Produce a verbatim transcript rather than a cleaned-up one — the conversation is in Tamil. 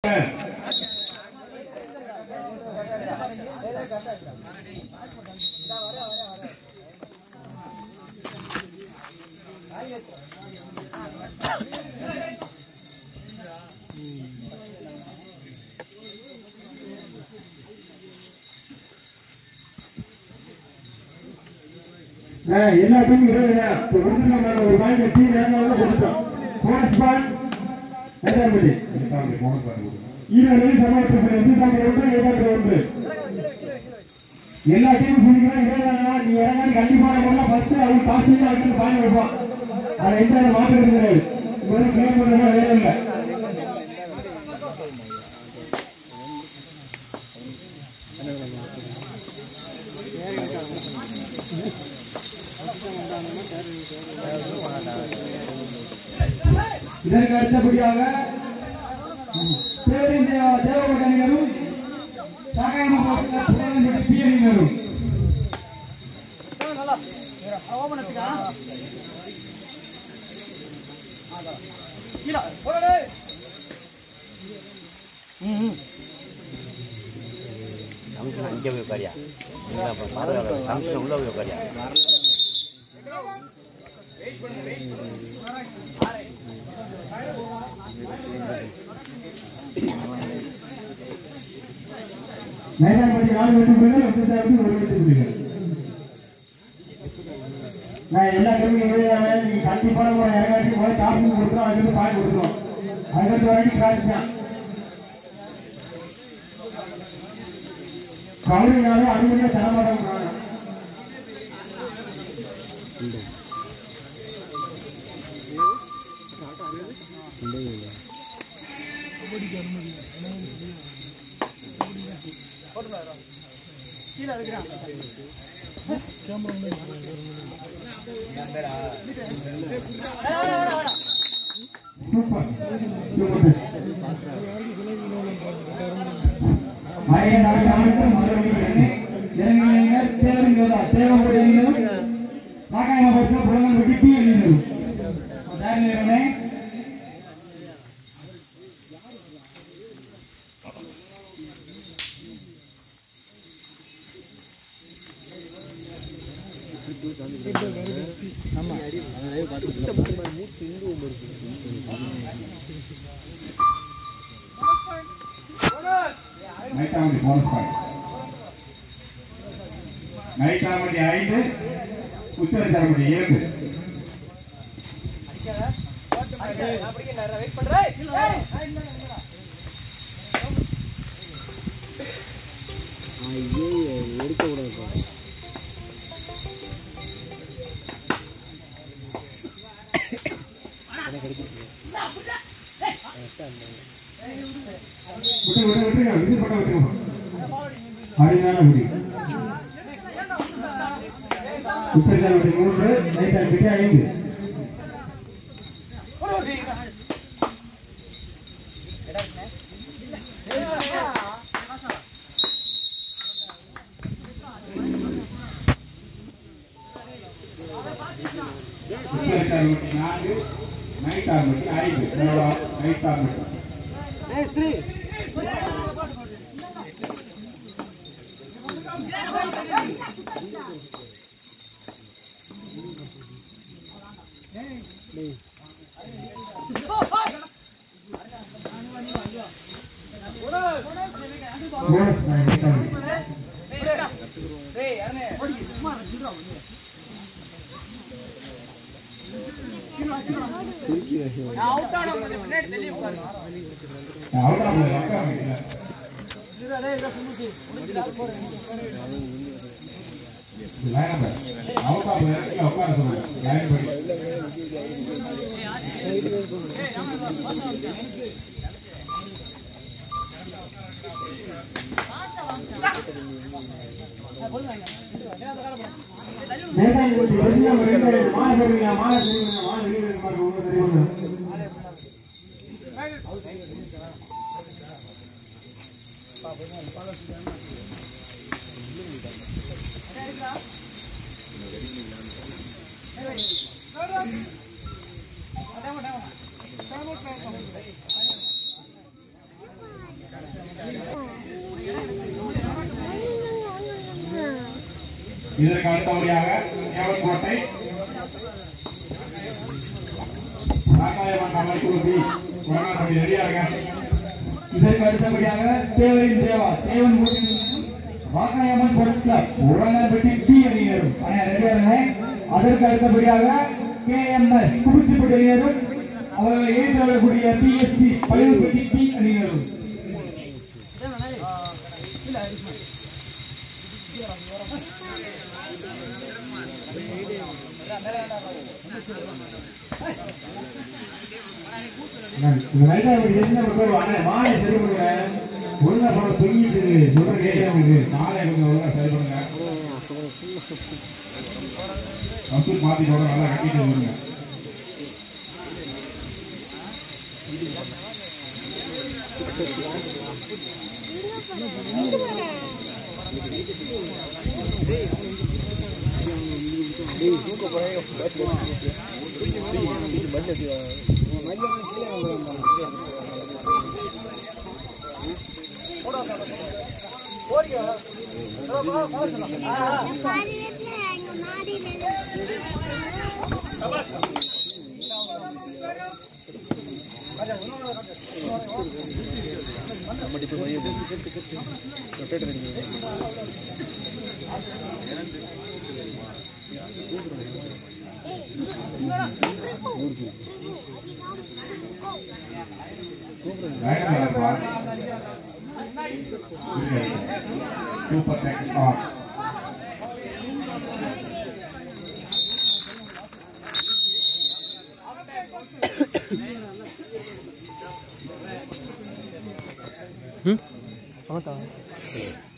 எல்லாத்தையும் ஒரு வாங்கி வச்சு கொடுத்தோம் போனஸ் பால் எட்டாம்படி போனஸ் பால் ஈரோடு சமூகத்தில் ஒன்று எல்லா டீமும் சொல்லிக்கலாம் இருபதாங்க நீ இறங்காது கண்டிப்பான முறையில் ஃபர்ஸ்ட் அவங்க காசு வந்து பாய் வைப்போம் அதை எந்த மாற்றம் கிடையாது ஒரு கிளம்பி பண்ணுறதா வேலை இல்லை இதற்கு அடுத்தபடியாக தேவகோட்டை அணியினரும் பி அணியினரும் அங்கே போய் உட்காரியா பாதுகாப்பு உள்ள போய் உட்காரியா நைனாம்பட்டி நாலு வெற்றி புள்ளிகள் ஒத்துசாவுக்கு ஒரு வெற்றி புள்ளிகள் நான் எல்லா கல்வியும் நீங்க கண்டிப்பான ஒரு இறங்காட்டி போய் காசு கொடுக்குறோம் அதுக்கு பாய் கொடுக்குறோம் அதுக்கு வரைக்கும் காசு தான் கவுரினாலும் அதுவே தரமாட்டாங்க நைட்டாமட்டி போனஸ் பாயிண்ட் நைட்டாமட்டி ஐந்து உச்சரமட்டி ஏழு எடுக்க கூடாது ஹரியானா முடி உத்தரகாண்ட் மூன்று நைட்டாமட்டி ஐந்து உத்தரகாண்ட் நான்கு நைட்டாமட்டி ஐந்து நைட்டாமட்டி ஸ்ரீ இதற்கு அடுத்தபடியாக தேவன்கோட்டை ராமாயணம் கமல் குழுப்பி உடனே ரெடியாக. இதற்கு அடுத்தபடியாக தேவரின் தேவா தேவன் வாக்காயம்மன் பொருட்கள் உடனே பி அணியினரும் ரெடியாக. அதற்கு அடுத்தபடியாக கே எம் எஸ் குடிச்சிப்பட்டி அணியினரும் அவர்களை ஏற்று வரக்கூடிய B S C Payirpatti B அணியினரும். மாலை சரி பண்ணுங்க. ஒழுங்கா போட தொங்கிட்டு சொல்ற கேட்க மாலை ஒழுங்கா சரி பண்ணுங்க. கம்ப்யூட்டர் மாத்தி போட நல்லா கட்டிட்டு வருங்க. Super tech off. Hmm? Apa tahu?